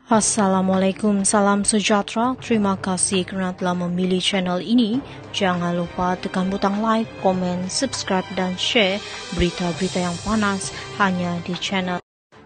Assalamualaikum, salam sejahtera. Terima kasih kerana telah memilih channel ini. Jangan lupa tekan butang like, komen, subscribe dan share berita-berita yang panas hanya di channel.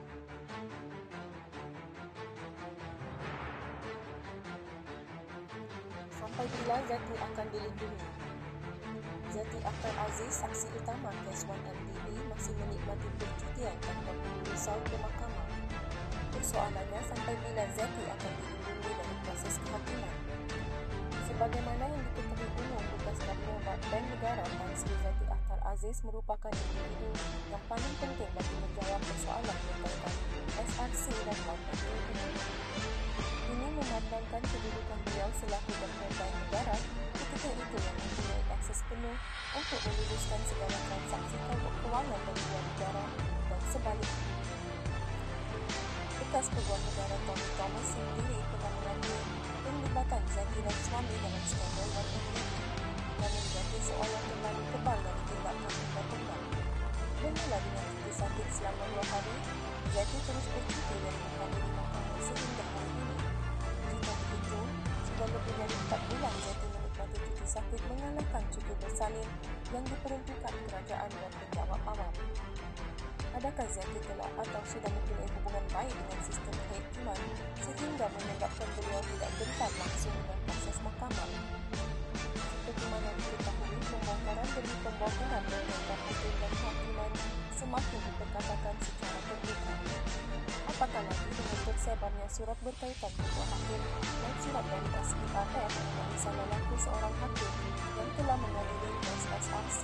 Sampai bila Zeti akan dilindungi? Zeti Aktor Aziz, saksi utama kes 1MDB masih menikmati percutian tanpa perlu risau ke mahkamah. Persoalannya, sampai bila Zeti akan dilindungi dari proses kehakiman? Sebagaimana yang diketahui umum, bekas Gubernur Bank Negara Tan Sri Zeti Aktor Aziz merupakan individu yang paling penting bagi menjawab persoalan berkaitan SRC dan 1MDB. Ini memandangkan kedudukan beliau selaku Gubernur Bank Negara ketika itu yang mempunyai akses penuh untuk meluluskan segala transaksi keuangan dari luar negara dan sebaliknya. Bekas Peguam Negara Utama sendiri pernah mengakui penglibatan Zeti dan suami dalam skandal 1MDB, namun Zeti seolah terlalu kebal dari tindakan undang-undang. Bermula dengan cuti sakit selama 2 hari, Zeti terus bercuti dari menghadiri mahkamah sehingga hari ini. Jika begitu, sudah lebih dari 4 bulan Zeti menikmati cuti sakit mengalahkan cuti bersalin yang diperuntukkan kerajaan dan penjawab awam. Adakah Zeti telah atau sudah mempunyai hubungan baik dengan sistem kehakiman sehingga menyebabkan beliau tidak gentar langsung dengan proses mahkamah? Seperti mana diketahui, pembongkaran demi pembongkaran berkaitan hakim dan kehakiman semakin diperkatakan secara terbuka. Apatah lagi dengan tersebarnya surat berkaitan ketua hakim dan surat dari SPRF mengenai salah laku seorang hakim yang telah mengadili SRC.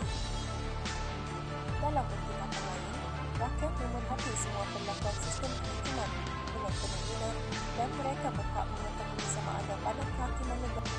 Dalam erti kata lain, rakyat memerhati semua perlakuan sistem kehakiman dengan penuh minat dan mereka berhak mengetahui sama ada pada kehakiman negara